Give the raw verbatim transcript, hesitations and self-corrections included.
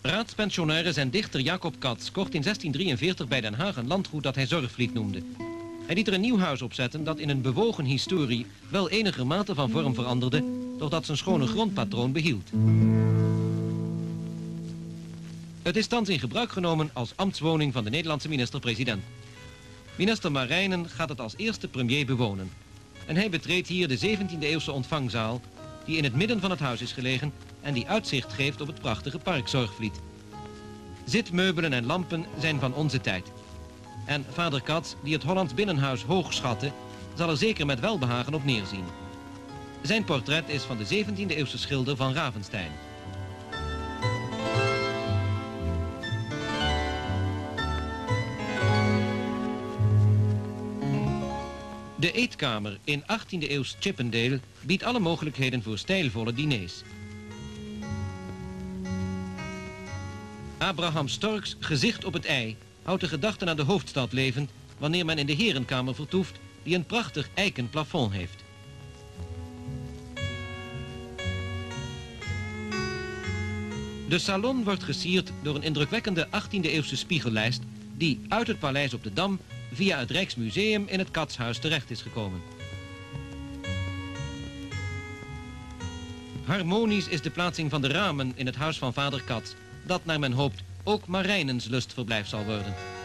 Raadspensionaris en dichter Jacob Cats kocht in zestien drieënveertig bij Den Haag een landgoed dat hij Zorgvliet noemde. Hij liet er een nieuw huis opzetten dat in een bewogen historie wel enigermate van vorm veranderde, doordat zijn schone grondpatroon behield. Het is thans in gebruik genomen als ambtswoning van de Nederlandse minister-president. Minister Marijnen gaat het als eerste premier bewonen. En hij betreedt hier de zeventiende eeuwse ontvangzaal, die in het midden van het huis is gelegen en die uitzicht geeft op het prachtige park Zorgvliet. Zitmeubelen en lampen zijn van onze tijd. En vader Cats, die het Hollands binnenhuis hoog schatte, zal er zeker met welbehagen op neerzien. Zijn portret is van de zeventiende eeuwse schilder van Ravenstein. De eetkamer in achttiende eeuws Chippendale biedt alle mogelijkheden voor stijlvolle diners. Abraham Storks gezicht op het ei houdt de gedachten aan de hoofdstad levend wanneer men in de herenkamer vertoeft die een prachtig eiken plafond heeft. De salon wordt gesierd door een indrukwekkende achttiende eeuwse spiegellijst die uit het paleis op de Dam via het Rijksmuseum in het Katshuis terecht is gekomen. Harmonisch is de plaatsing van de ramen in het huis van vader Cats, dat naar men hoopt ook Marijnens lustverblijf zal worden.